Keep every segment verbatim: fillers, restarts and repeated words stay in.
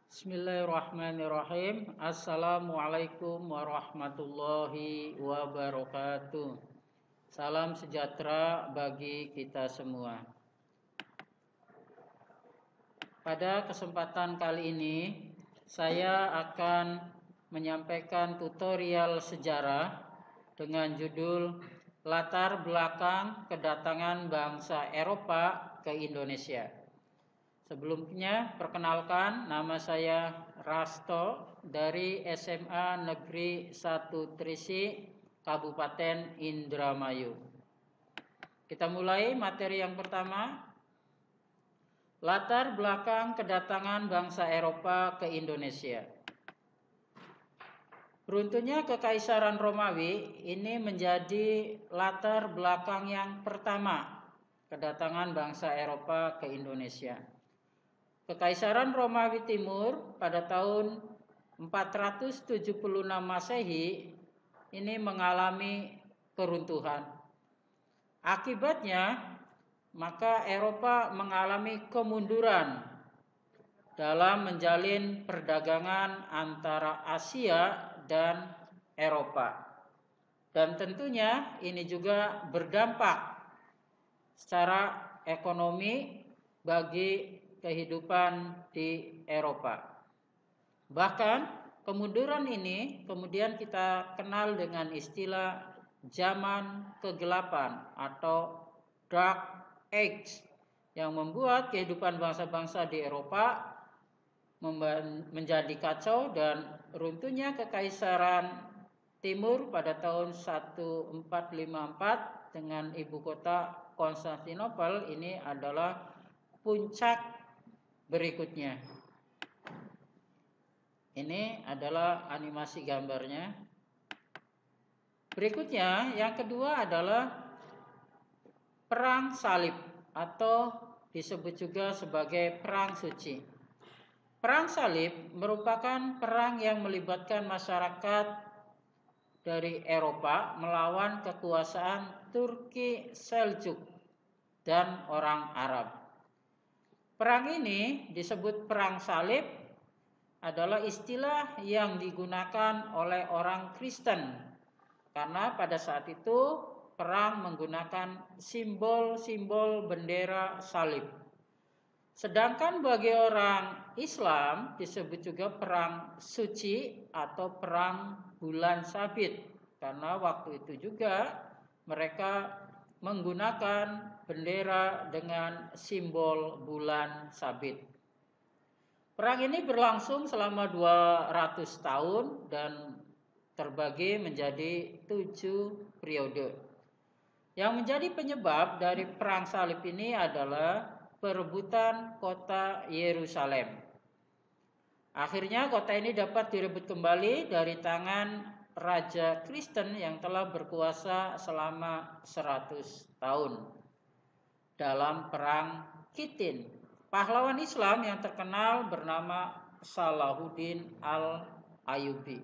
Bismillahirrahmanirrahim. Assalamualaikum warahmatullahi wabarakatuh. Salam sejahtera bagi kita semua. Pada kesempatan kali ini, saya akan menyampaikan tutorial sejarah dengan judul Latar Belakang Kedatangan Bangsa Eropa ke Indonesia. Sebelumnya, perkenalkan, nama saya Rasto dari S M A Negeri satu Trisi, Kabupaten Indramayu. Kita mulai materi yang pertama, latar belakang kedatangan bangsa Eropa ke Indonesia. Runtuhnya Kekaisaran Romawi ini menjadi latar belakang yang pertama kedatangan bangsa Eropa ke Indonesia. Kekaisaran Romawi Timur pada tahun empat ratus tujuh puluh enam Masehi ini mengalami keruntuhan. Akibatnya, maka Eropa mengalami kemunduran dalam menjalin perdagangan antara Asia dan Eropa. Dan tentunya ini juga berdampak secara ekonomi bagi kehidupan di Eropa. Bahkan kemunduran ini kemudian kita kenal dengan istilah zaman kegelapan atau Dark Age yang membuat kehidupan bangsa-bangsa di Eropa menjadi kacau dan runtuhnya Kekaisaran Timur pada tahun seribu empat ratus lima puluh empat dengan ibu kota Konstantinopel ini adalah puncak berikutnya. Ini adalah animasi gambarnya. Berikutnya, yang kedua adalah Perang Salib atau disebut juga sebagai Perang Suci. Perang Salib merupakan perang yang melibatkan masyarakat dari Eropa melawan kekuasaan Turki Seljuk dan orang Arab. Perang ini disebut Perang Salib adalah istilah yang digunakan oleh orang Kristen karena pada saat itu perang menggunakan simbol-simbol bendera salib. Sedangkan bagi orang Islam disebut juga Perang Suci atau Perang Bulan Sabit karena waktu itu juga mereka menggunakan bendera dengan simbol bulan sabit. Perang ini berlangsung selama dua ratus tahun dan terbagi menjadi tujuh periode. Yang menjadi penyebab dari Perang Salib ini adalah perebutan kota Yerusalem. Akhirnya kota ini dapat direbut kembali dari tangan Raja Kristen yang telah berkuasa selama seratus tahun dalam Perang Kittin. Pahlawan Islam yang terkenal bernama Salahuddin Al-Ayyubi.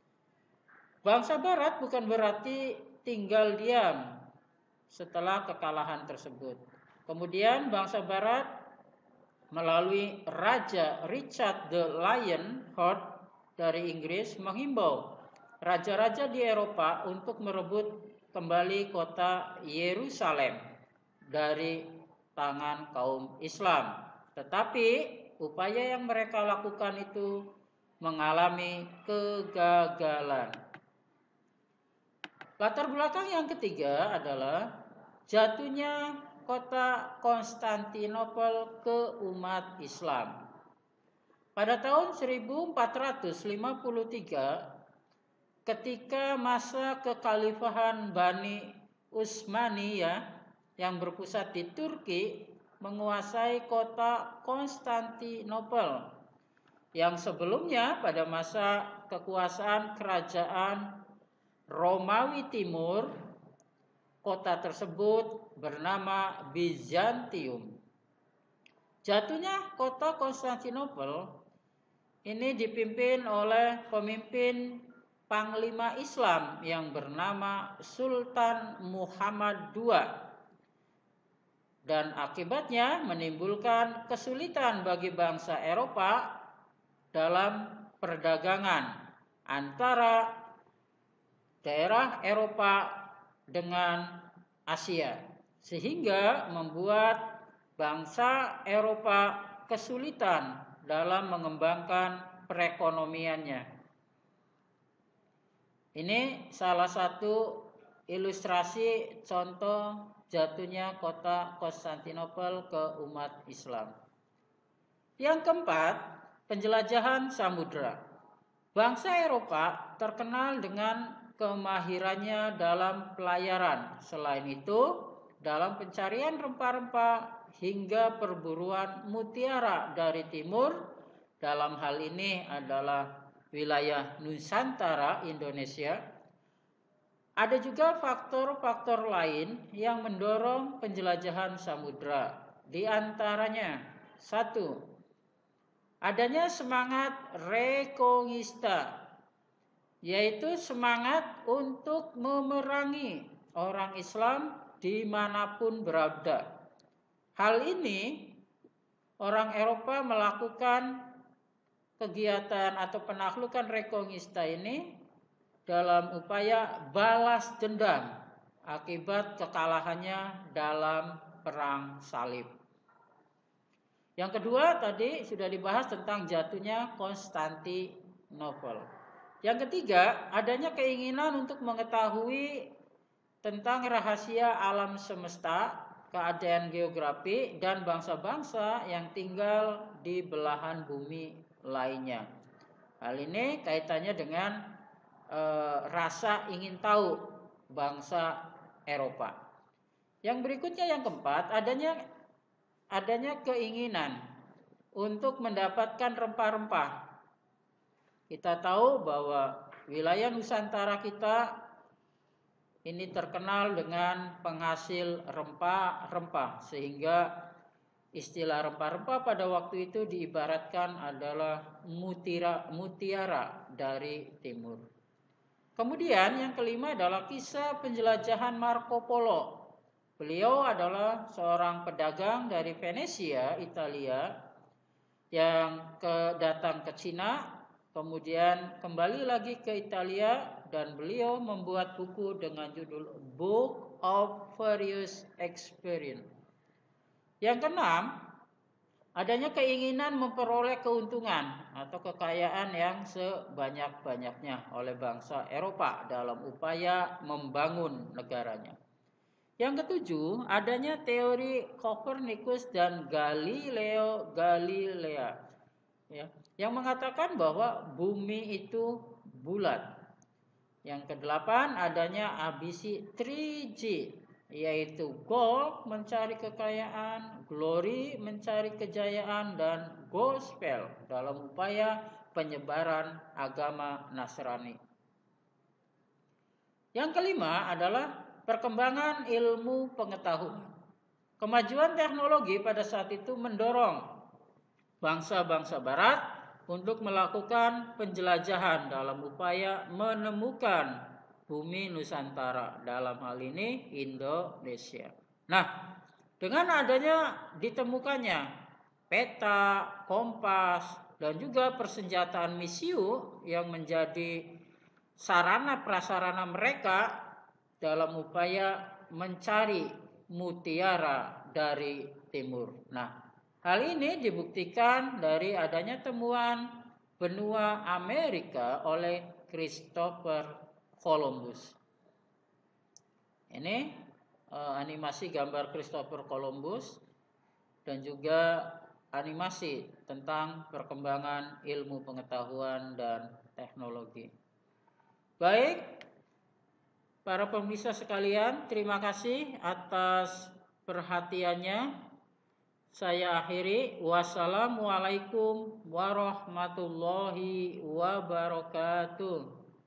Bangsa Barat bukan berarti tinggal diam setelah kekalahan tersebut. Kemudian bangsa Barat melalui Raja Richard the Lionheart dari Inggris menghimbau raja-raja di Eropa untuk merebut kembali kota Yerusalem dari tangan kaum Islam. Tetapi upaya yang mereka lakukan itu mengalami kegagalan. Latar belakang yang ketiga adalah jatuhnya kota Konstantinopel ke umat Islam. Pada tahun seribu empat ratus lima puluh tiga, ketika masa kekhalifahan Bani Utsmaniyah yang berpusat di Turki menguasai kota Konstantinopel yang sebelumnya pada masa kekuasaan kerajaan Romawi Timur, kota tersebut bernama Bizantium. Jatuhnya kota Konstantinopel ini dipimpin oleh pemimpin Panglima Islam yang bernama Sultan Muhammad kedua dan akibatnya menimbulkan kesulitan bagi bangsa Eropa dalam perdagangan antara daerah Eropa dengan Asia, sehingga membuat bangsa Eropa kesulitan dalam mengembangkan perekonomiannya. Ini salah satu ilustrasi contoh jatuhnya kota Konstantinopel ke umat Islam. Yang keempat, penjelajahan samudra. Bangsa Eropa terkenal dengan kemahirannya dalam pelayaran. Selain itu, dalam pencarian rempah-rempah hingga perburuan mutiara dari timur, dalam hal ini adalah wilayah Nusantara Indonesia. Ada juga faktor-faktor lain yang mendorong penjelajahan samudra. Di antaranya, satu, adanya semangat rekonquista, yaitu semangat untuk memerangi orang Islam dimanapun berada. Hal ini orang Eropa melakukan kegiatan atau penaklukan rekonquista ini dalam upaya balas dendam akibat kekalahannya dalam perang salib. Yang kedua tadi sudah dibahas tentang jatuhnya Konstantinopel. Yang ketiga, adanya keinginan untuk mengetahui tentang rahasia alam semesta, keadaan geografi, dan bangsa-bangsa yang tinggal di belahan bumi lainnya. Hal ini kaitannya dengan e, rasa ingin tahu bangsa Eropa. Yang berikutnya yang keempat, adanya adanya keinginan untuk mendapatkan rempah-rempah. Kita tahu bahwa wilayah Nusantara kita ini terkenal dengan penghasil rempah-rempah, sehingga istilah rempah-rempah pada waktu itu diibaratkan adalah mutiara, mutiara dari timur. Kemudian yang kelima adalah kisah penjelajahan Marco Polo. Beliau adalah seorang pedagang dari Venesia, Italia, yang ke, datang ke Cina, kemudian kembali lagi ke Italia, dan beliau membuat buku dengan judul Book of Various Experience. Yang keenam, adanya keinginan memperoleh keuntungan atau kekayaan yang sebanyak-banyaknya oleh bangsa Eropa dalam upaya membangun negaranya. Yang ketujuh, adanya teori Copernicus dan Galileo Galilei, ya, yang mengatakan bahwa bumi itu bulat. Yang kedelapan, adanya ambisi tiga G, yaitu gold mencari kekayaan, glory mencari kejayaan, dan gospel dalam upaya penyebaran agama Nasrani. Yang kelima adalah perkembangan ilmu pengetahuan. Kemajuan teknologi pada saat itu mendorong bangsa-bangsa barat untuk melakukan penjelajahan dalam upaya menemukan bumi Nusantara, dalam hal ini Indonesia. Nah, dengan adanya ditemukannya peta, kompas, dan juga persenjataan misiu yang menjadi sarana prasarana mereka dalam upaya mencari mutiara dari timur. Nah, hal ini dibuktikan dari adanya temuan benua Amerika oleh Christopher Columbus. Ini eh, animasi gambar Christopher Columbus dan juga animasi tentang perkembangan ilmu pengetahuan dan teknologi. Baik, para pemirsa sekalian, terima kasih atas perhatiannya. Saya akhiri. Wassalamualaikum warahmatullahi wabarakatuh.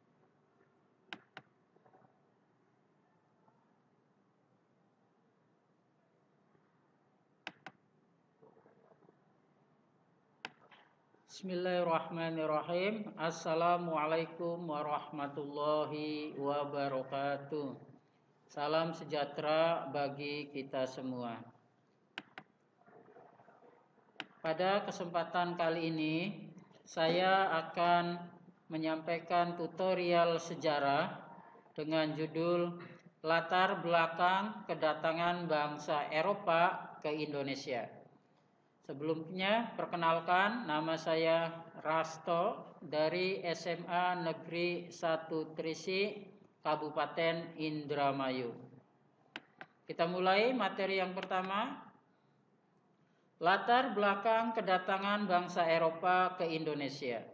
Bismillahirrahmanirrahim. Assalamualaikum warahmatullahi wabarakatuh. Salam sejahtera bagi kita semua. Pada kesempatan kali ini saya akan menyampaikan tutorial sejarah dengan judul Latar Belakang Kedatangan Bangsa Eropa ke Indonesia. Sebelumnya, perkenalkan, nama saya Rasto dari S M A Negeri satu Trisi, Kabupaten Indramayu. Kita mulai materi yang pertama. Latar belakang kedatangan bangsa Eropa ke Indonesia.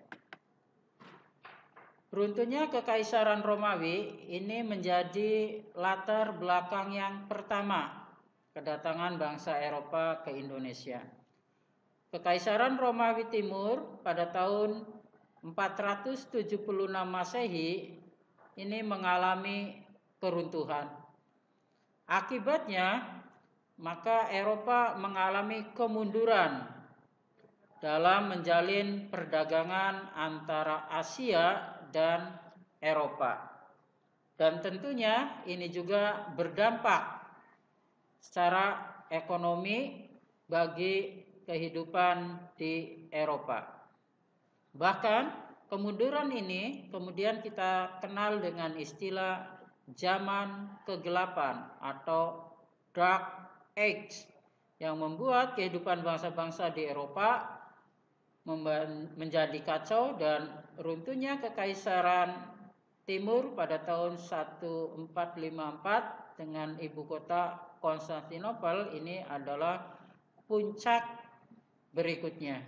Runtuhnya Kekaisaran Romawi ini menjadi latar belakang yang pertama kedatangan bangsa Eropa ke Indonesia. Kekaisaran Romawi Timur pada tahun empat ratus tujuh puluh enam Masehi ini mengalami keruntuhan. Akibatnya, maka Eropa mengalami kemunduran dalam menjalin perdagangan antara Asia dan Eropa. Dan tentunya ini juga berdampak secara ekonomi bagi kehidupan di Eropa. Bahkan kemunduran ini kemudian kita kenal dengan istilah zaman kegelapan atau Dark Age, yang membuat kehidupan bangsa-bangsa di Eropa menjadi kacau dan runtuhnya Kekaisaran Timur pada tahun seribu empat ratus lima puluh empat dengan ibu kota Konstantinopel ini adalah puncak berikutnya.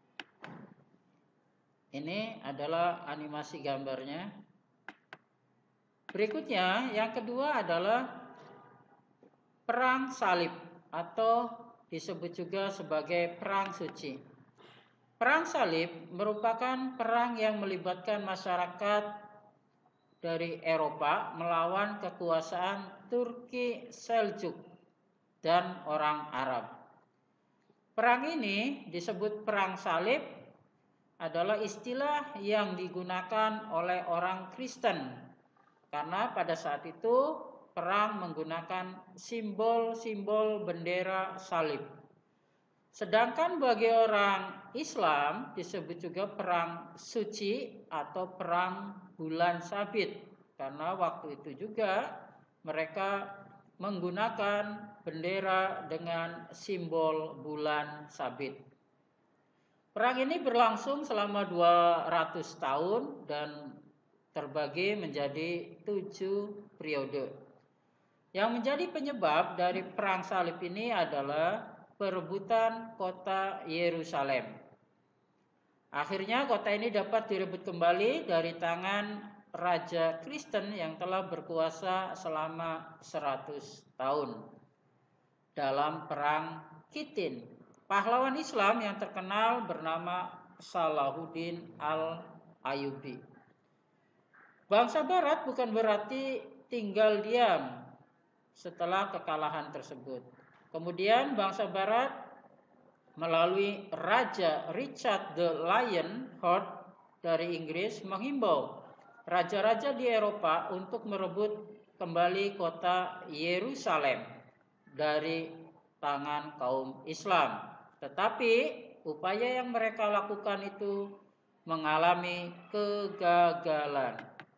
Ini adalah animasi gambarnya. Berikutnya, yang kedua adalah Perang Salib atau disebut juga sebagai Perang Suci. Perang Salib merupakan perang yang melibatkan masyarakat dari Eropa melawan kekuasaan Turki Seljuk dan orang Arab. Perang ini disebut Perang Salib adalah istilah yang digunakan oleh orang Kristen karena pada saat itu perang menggunakan simbol-simbol bendera salib. Sedangkan bagi orang Islam disebut juga Perang Suci atau Perang Bulan Sabit karena waktu itu juga mereka menggunakan bendera dengan simbol bulan sabit. Perang ini berlangsung selama dua ratus tahun dan terbagi menjadi tujuh periode. Yang menjadi penyebab dari Perang Salib ini adalah perebutan kota Yerusalem. Akhirnya kota ini dapat direbut kembali dari tangan Raja Kristen yang telah berkuasa selama seratus tahun dalam Perang Kittin. Pahlawan Islam yang terkenal bernama Salahuddin Al-Ayyubi. Bangsa Barat bukan berarti tinggal diam setelah kekalahan tersebut. Kemudian bangsa Barat melalui Raja Richard the Lionheart dari Inggris menghimbau raja-raja di Eropa untuk merebut kembali kota Yerusalem dari tangan kaum Islam. Tetapi upaya yang mereka lakukan itu mengalami kegagalan.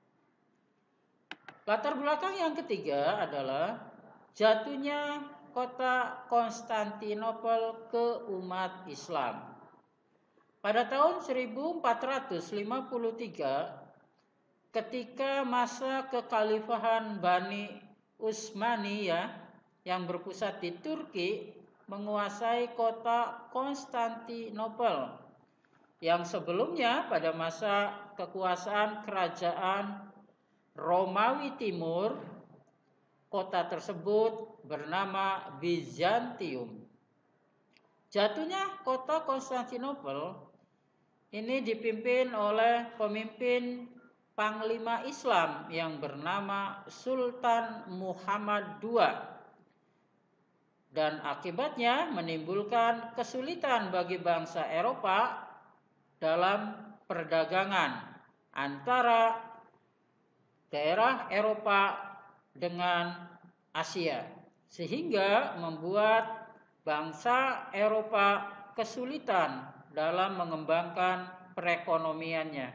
Latar belakang yang ketiga adalah jatuhnya kota Konstantinopel ke umat Islam. Pada tahun seribu empat ratus lima puluh tiga, ketika masa kekhalifahan Bani Utsmaniyah yang berpusat di Turki menguasai kota Konstantinopel yang sebelumnya pada masa kekuasaan kerajaan Romawi Timur, kota tersebut bernama Bizantium. Jatuhnya kota Konstantinopel ini dipimpin oleh pemimpin Panglima Islam yang bernama Sultan Muhammad kedua dan akibatnya menimbulkan kesulitan bagi bangsa Eropa dalam perdagangan antara daerah Eropa dengan Asia, sehingga membuat bangsa Eropa kesulitan dalam mengembangkan perekonomiannya.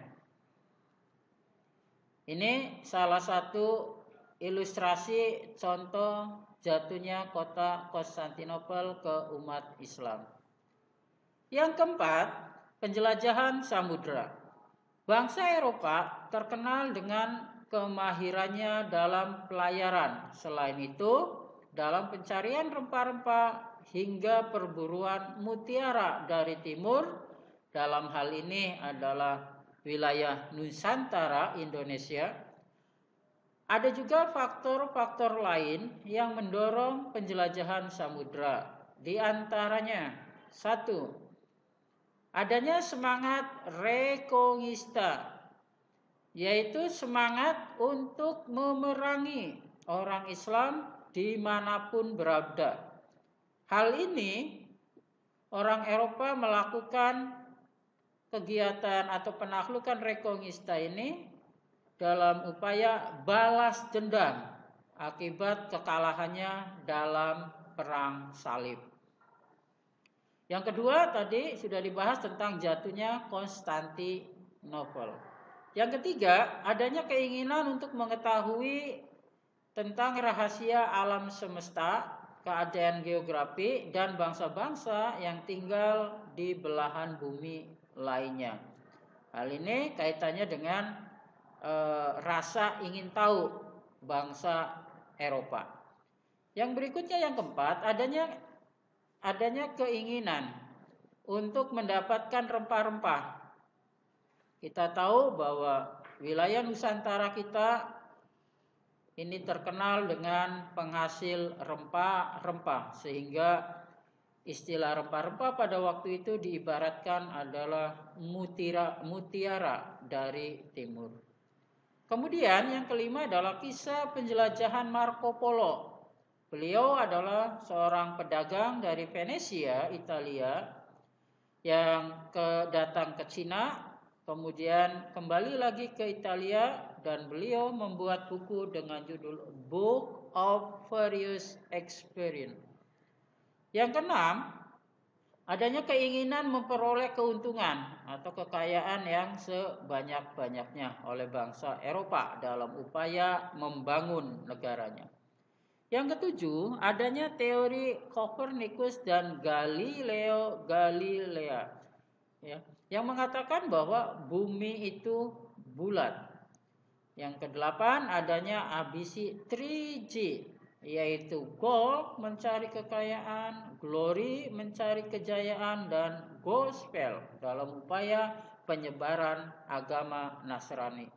Ini salah satu ilustrasi contoh jatuhnya kota Konstantinopel ke umat Islam. Yang keempat, penjelajahan samudra. Bangsa Eropa terkenal dengan kemahirannya dalam pelayaran. Selain itu, dalam pencarian rempah-rempah hingga perburuan mutiara dari timur, dalam hal ini adalah wilayah Nusantara Indonesia. Ada juga faktor-faktor lain yang mendorong penjelajahan samudra. Di antaranya, satu, adanya semangat rekonquista, yaitu semangat untuk memerangi orang Islam dimanapun berada. Hal ini orang Eropa melakukan kegiatan atau penaklukan rekonquista ini dalam upaya balas dendam akibat kekalahannya dalam perang salib. Yang kedua tadi sudah dibahas tentang jatuhnya Konstantinopel. Yang ketiga, adanya keinginan untuk mengetahui tentang rahasia alam semesta, keadaan geografi, dan bangsa-bangsa yang tinggal di belahan bumi lainnya. Hal ini kaitannya dengan e, rasa ingin tahu bangsa Eropa. Yang berikutnya yang keempat, adanya adanya keinginan untuk mendapatkan rempah-rempah. Kita tahu bahwa wilayah Nusantara kita ini terkenal dengan penghasil rempah-rempah, sehingga istilah rempah-rempah pada waktu itu diibaratkan adalah mutiara, mutiara dari timur. Kemudian yang kelima adalah kisah penjelajahan Marco Polo. Beliau adalah seorang pedagang dari Venesia, Italia, yang ke, datang ke Cina, kemudian kembali lagi ke Italia, dan beliau membuat buku dengan judul Book of Various Experience. Yang keenam, adanya keinginan memperoleh keuntungan atau kekayaan yang sebanyak-banyaknya oleh bangsa Eropa dalam upaya membangun negaranya. Yang ketujuh, adanya teori Copernicus dan Galileo Galilei, ya, yang mengatakan bahwa bumi itu bulat. Yang kedelapan, adanya ambisi tiga G, yaitu gold mencari kekayaan, glory mencari kejayaan, dan gospel dalam upaya penyebaran agama Nasrani.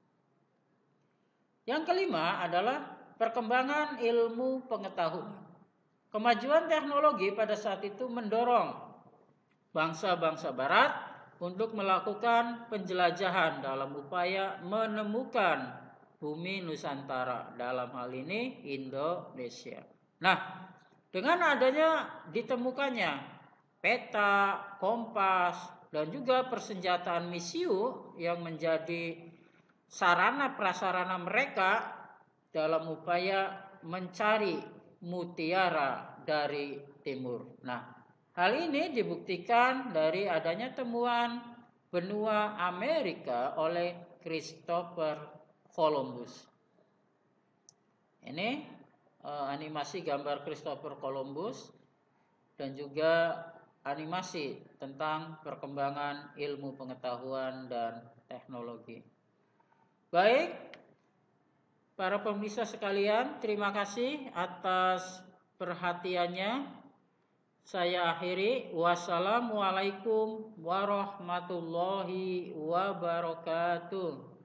Yang kelima adalah perkembangan ilmu pengetahuan. Kemajuan teknologi pada saat itu mendorong bangsa-bangsa barat untuk melakukan penjelajahan dalam upaya menemukan bumi Nusantara, dalam hal ini Indonesia. Nah, dengan adanya ditemukannya peta, kompas, dan juga persenjataan misiu yang menjadi sarana prasarana mereka dalam upaya mencari mutiara dari timur. Nah, hal ini dibuktikan dari adanya temuan benua Amerika oleh Christopher Columbus. Ini eh, animasi gambar Christopher Columbus dan juga animasi tentang perkembangan ilmu pengetahuan dan teknologi. Baik, para pemirsa sekalian, terima kasih atas perhatiannya. Saya akhiri. Wassalamualaikum warahmatullahi wabarakatuh.